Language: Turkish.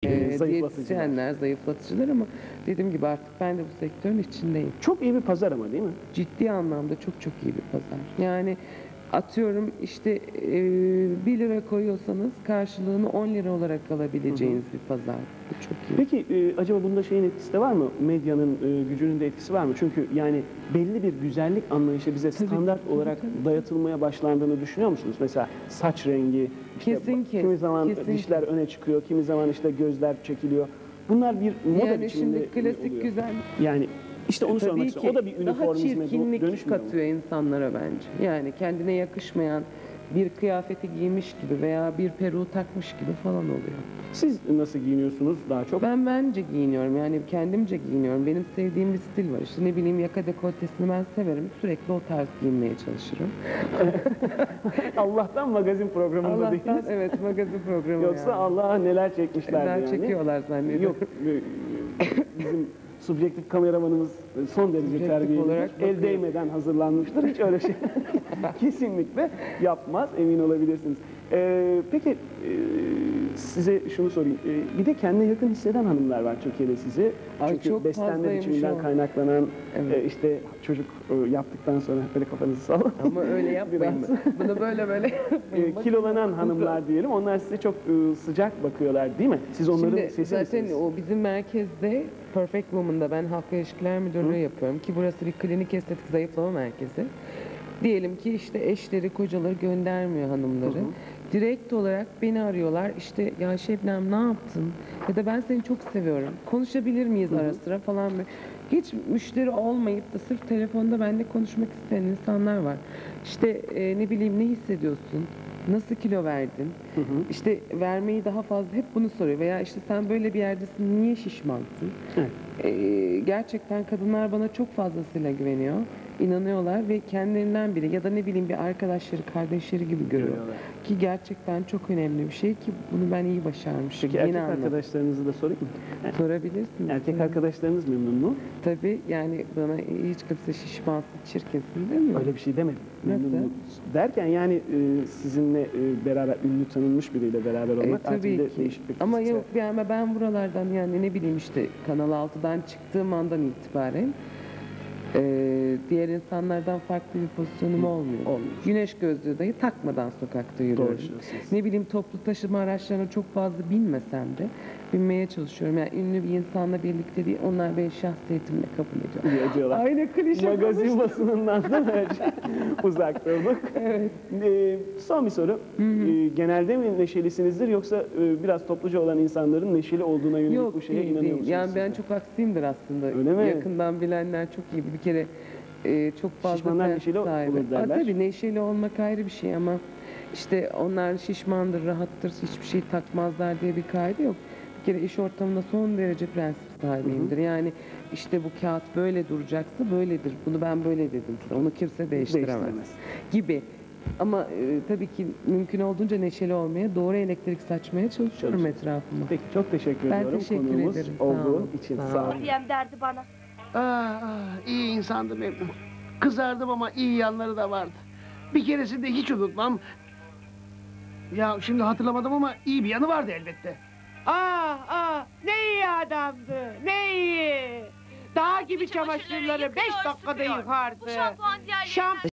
Zayıflatıcılar. Diyetisyenler, zayıflatıcılar ama dediğim gibi artık ben de bu sektörün içindeyim. Çok iyi bir pazar ama değil mi? Ciddi anlamda çok çok iyi bir pazar. Yani atıyorum işte 1 lira koyuyorsanız karşılığını 10 lira olarak alabileceğiniz bir pazar. Bu çok iyi. Peki acaba bunda şeyin etkisi de var mı? Medyanın gücünün de etkisi var mı? Çünkü yani belli bir güzellik anlayışı bize standart olarak dayatılmaya başlandığını düşünüyor musunuz? Mesela saç rengi, işte kimi zaman dişler öne çıkıyor, kimi zaman işte gözler çekiliyor. Bunlar bir moda Yani biçiminde şimdi klasik oluyor. güzel. Yani işte onu sormak Tabii istiyorum. O da bir daha üniformizme çirkinlik dönüşmüyor mu? katıyor insanlara bence. Yani kendine yakışmayan bir kıyafeti giymiş gibi veya bir peruğu takmış gibi falan oluyor. Siz nasıl giyiniyorsunuz daha çok? Ben bence giyiniyorum, yani kendimce giyiniyorum. Benim sevdiğim bir stil var. İşte ne bileyim, yaka dekoltesini ben severim. Sürekli o tarz giyinmeye çalışırım. Allah'tan magazin programında Allah'tan değiliz. evet, magazin programı Yoksa yani. Allah'a neler çekmişlerdi Neler yani. çekiyorlar zannediyorum. Yok, bizim subjektif kameramanımız son derece Subjektif terbiyelidir. olarak El bakıyor. değmeden hazırlanmıştır. Hiç öyle şey kesinlikle yapmaz, emin olabilirsiniz. Peki size şunu sorayım. Bir de kendine yakın hisseden hanımlar var Türkiye'de sizi. Ay, Çünkü çok beslenme fazlaymış biçiminden o. kaynaklanan Evet. işte çocuk yaptıktan sonra böyle kafanızı sallayın. Ama öyle yapmayın. Bunu böyle yapmayın. Kilolanan hanımlar diyelim. Onlar size çok sıcak bakıyorlar değil mi? Siz onların Şimdi sesi zaten misiniz? o bizim merkezde Perfect Woman'da ben halkla ilişkiler müdürlüğü yapıyorum ki burası bir klinik estetik zayıflama merkezi. Diyelim ki işte eşleri, kocaları göndermiyor hanımları. Direkt olarak beni arıyorlar. İşte ya Şebnem ne yaptın? Ya da ben seni çok seviyorum. Konuşabilir miyiz ara sıra falan. Hiç müşteri olmayıp da sırf telefonda benimle konuşmak isteyen insanlar var. İşte ne bileyim, ne hissediyorsun? Nasıl kilo verdin? İşte vermeyi daha fazla hep bunu soruyor. Veya işte sen böyle bir yerdesin, niye şişmansın? Gerçekten kadınlar bana çok fazlasıyla güveniyor. İnanıyorlar ve kendilerinden biri ya da ne bileyim bir arkadaşları, kardeşleri gibi görüyor. Ki gerçekten çok önemli bir şey ki bunu ben iyi başarmışım. Peki erkek arkadaşlarınızı da sorayım mı? Sorabilirsiniz. Erkek arkadaşlarınız memnun mu? Tabii, yani bana hiç kimse şişmansın, çirkinsin demiyor. Öyle bir şey demedim. Nasıl? Memnun mu? Derken yani sizinle beraber ünlü tanınmış biriyle beraber olmak artık Tabii de ki. değişik bir Ama fiziksel- yok yani ben buralardan, yani ne bileyim işte Kanal 6'dan çıktığım andan itibaren diğer insanlardan farklı bir pozisyonum olmuyor. Güneş gözlüğü dahi takmadan sokakta yürüyorum. Doğru söylüyorsunuz. Ne bileyim, toplu taşıma araçlarına çok fazla binmesem de binmeye çalışıyorum. Yani ünlü bir insanla birlikte değil, onlar beni şahsiyetimle kabul ediyor. Diyorlar. Aynı klişe Magazin basınından da uzak durduk. Evet. Son bir soru. Genelde mi neşelisinizdir yoksa biraz topluca olan insanların neşeli olduğuna yönelik Yok, bu şeye değil, inanıyor değil. musunuz? Yani siz ben de? çok aksiyimdir aslında. Öyle mi? Yakından bilenler çok iyi. Bir kere çok fazla Şişmanlar prensip neşeli olur sahibi. derler. Tabii neşeli olmak ayrı bir şey ama işte onlar şişmandır, rahattır, hiçbir şey takmazlar diye bir kaide yok. Bir kere iş ortamında son derece prensip sahibiyimdir. Yani işte bu kağıt böyle duracaksa böyledir. Bunu ben böyle dedim size. Onu kimse değiştiremez. Gibi. Ama tabii ki mümkün olduğunca neşeli olmaya, doğru elektrik saçmaya çalışıyorum etrafıma. Peki çok teşekkür Ben ediyorum teşekkür konuğumuz ederim. Sağ olduğu olun. için. Sağ Sağ olun. olun. Diyem derdi bana. İyi insandı Memnun. Kızardım ama iyi yanları da vardı. Bir keresinde hiç unutmam. Ya şimdi hatırlamadım ama iyi bir yanı vardı elbette. Ne iyi adamdı, ne iyi. Dağ gibi çamaşırları 5 dakikada yıkardı. Bu şampuan diğerlerinden